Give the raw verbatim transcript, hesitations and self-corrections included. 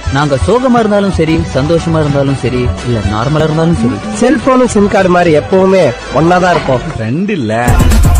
நாங்க சோகமா இருந்தாலும் சரி, சந்தோஷமா இருந்தாலும் சரி, இல்ல நார்மலா இருந்தாலும் சரி, செல்போனும் சிம் கார்டு மாதிரி எப்பவுமே ஒன்னாதான் இருப்போம். ரெண்டு இல்ல